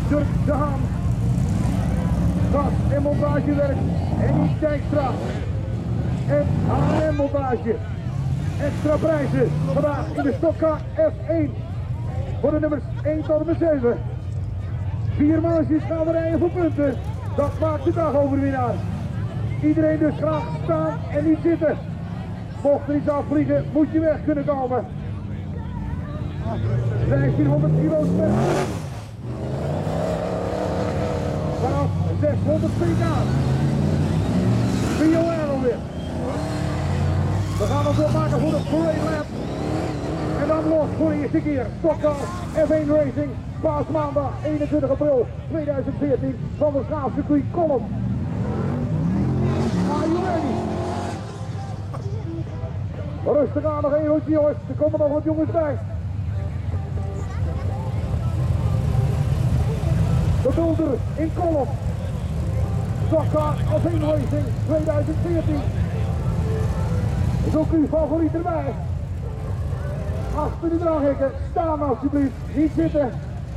Dirk de Haan. Gas en montagewerk Henny Dijkstra. En H&M montage. Extra prijzen vandaag in de Stokka F1. Voor de nummers 1 tot en met 7. 4 mansjes gaan we rijden voor punten. Dat maakt de dag overwinnaar. Iedereen dus graag staan en niet zitten. Mocht er iets afvliegen, moet je weg kunnen komen. 1500 kilo per vanaf 600 pk. BOR alweer. We gaan ons opmaken voor de parade lap. En dan los voor de eerste keer. Stokka F1 Racing. Paasmaandag 21 april 2014 van de Schaafcircuit Kolm. Are you ready? Rustig aan, nog één rondje jongens. Er komen nog wat jongens bij. De Boulder in Kolm. Stokka F1 Racing 2014. Zoek uw favoriet erbij. Achter de dranghekken, staan alsjeblieft, niet zitten.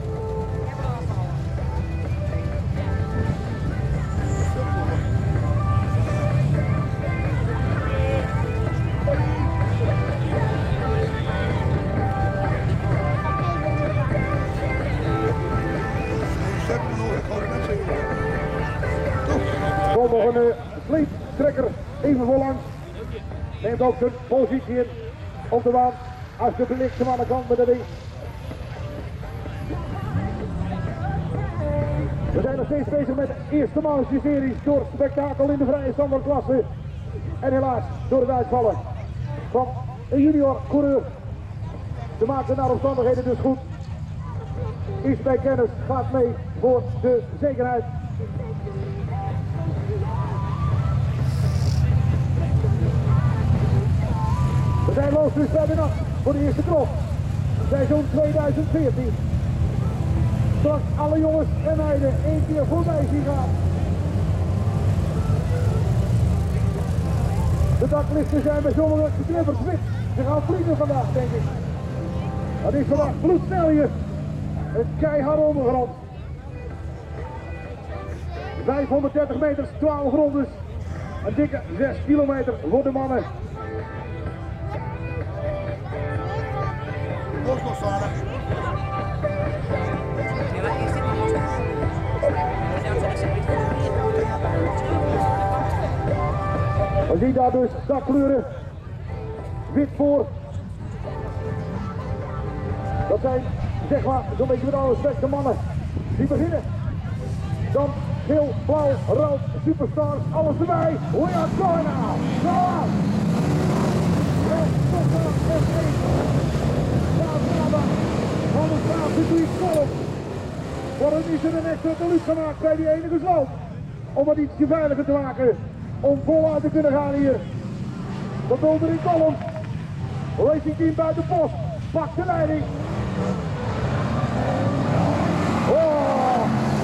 Komt nog een sleeptrekker even voorlangs. Neemt ook zijn positie in op de baan. Alsjeblieft hem aan de kant met de ding. We zijn nog steeds bezig met de eerste mansje-series door spektakel in de vrije standaardklasse. En helaas door het uitvallen van een junior coureur. Ze maken naar omstandigheden dus goed. Is bij kennis, gaat mee voor de zekerheid. We zijn los dus bij de nacht voor de eerste krop. Seizoen 2014. Straks alle jongens en meiden één keer voorbij zien gaan. De daklisten zijn bij sommigen geknipperd wit. Ze gaan vliegen vandaag, denk ik. Het is vandaag bloedsnel hier. Het keihard ondergrond. 530 meter, 12 rondes. Een dikke 6 kilometer voor de mannen. We zien daar dus dakkleuren. Wit voor. Dat zijn, zeg maar, zo'n beetje met alle respect de mannen die beginnen. Dan geel, blauw, rood, superstars, alles erbij. We are going now. Go on. Van de Schaafcircuit Kolm. Waarom is er een extra deluxe gemaakt bij die enige sloot? Om het ietsje veiliger te maken. Om voluit te kunnen gaan hier. De Boulder in Kolm. Racing team buiten post. Pakt de leiding. Oh.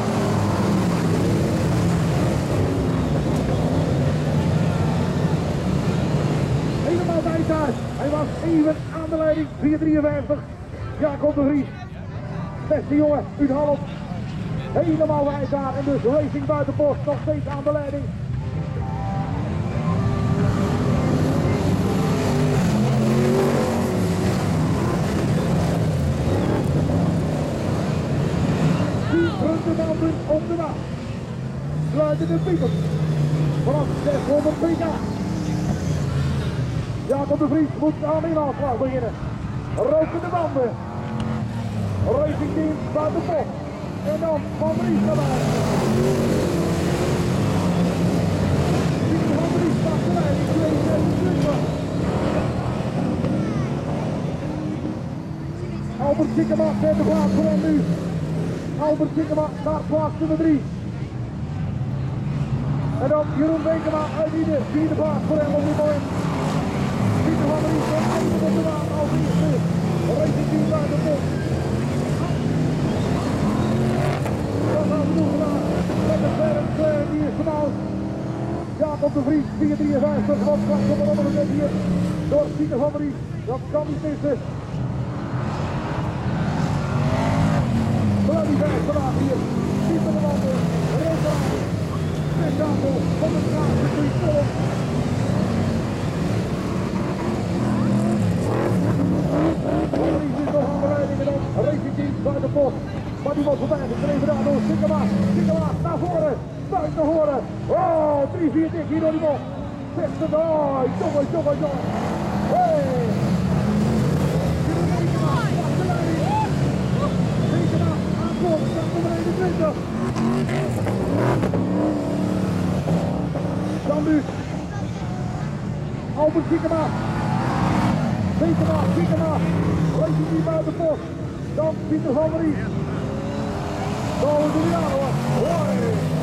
Helemaal bij thuis. Hij was even aan de leiding. 4:53. Jacob de Vries. Beste jongen uit Holland. Helemaal wijd daar. En dus Racing buitenpost nog steeds aan de leiding. De banden op de baan. Sluiten de piepers. Vanaf 600 pk. Jacob de Vries moet aan inhaalslag beginnen. Roken de banden. Racing team buiten de post. En dan Van Vries erbij. Van Vries pakt de leiding. 2:26. Albert Sikkema zet de plaats voor hem nu. Albert Sikkema naar plaats nummer 3. En dan Jeroen Beekema uit de vierde plaats voor hem op dit moment. Pieter van der Ries komt even op de baan als eerste. Racing team uit de pot. Dan gaan we doen vandaag met de Claire die is vanavond. Jacob de Vries 4:53. Wat straks op de andere hier door Pieter van der Ries. Dat kan niet missen. Die zijn vandaag hier. Hemel van de straatcircuit volgt. Vries is nog aan de leiding en dan Racing Team buiten post. Maar die wordt voorbij gedreven daar door Sikkema. Sikkema naar voren, buiten horen. Oh, 3-4 dik hier door die bocht. 60, oh, jongen. Hey! Dan nu Albert Sikkema. Sikkema. Racing Team buiten post. Dan Pieter van Vries. Dan is het aan hoor. Hoi!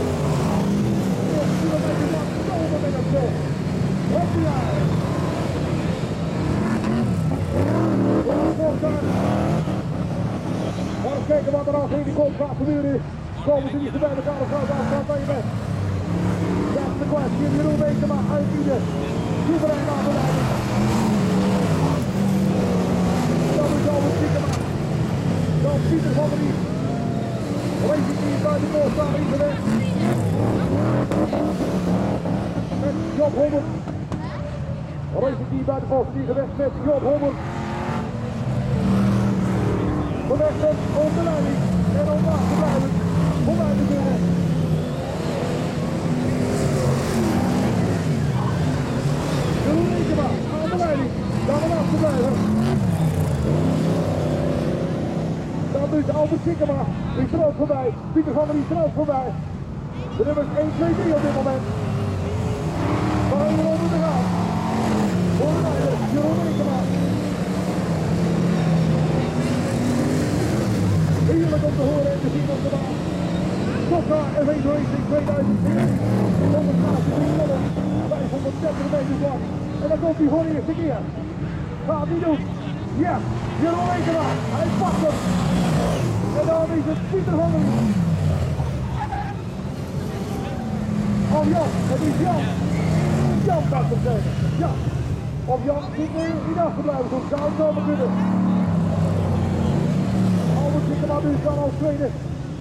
1 kilometer lang, zomer met hem zo. Op die aan. Maar eens kijken wat er als in die kop gaat gebeuren. Komen ze niet bij elkaar of gaat afstand van je weg. That's the question. Jeroen Beekema uitbieden. Soeverein aan de leiding. Dan is Albert Sikkema. Dan Pieter van Vries. Racing Team buiten de poort staan in de weg. Met Job Hommer. Racing Team buiten de poort in de weg met Job Hommer. Van weg op de leiding. En om af te blijven. Voorbij te kunnen. Jeroen Beekema aan de leiding. Dan om af te blijven. Dan dus Albert Sikkema. Die is er ook voorbij. Pieter van der Vries is er ook voorbij. De nummers 1, 2, 3 op dit moment. Maar even onder de gaan. Voor de leider, Jeroen Beekema. Heerlijk om te horen en te zien op de baan. Tokka F1 Racing 2010. 183 volle, 530 meter lang. En dan komt hij voor de eerste keer. Gaat hij doen. Ja, Jeroen Beekema. Hij pakt hem. En dan is het Pieter van der Vries. Oh Jan, het is Jan. Jan mag het zijn. Ja. Of Jan zit nu niet af te blijven, zo zou het zomaar kunnen. Albert Sikkema nu kan als tweede.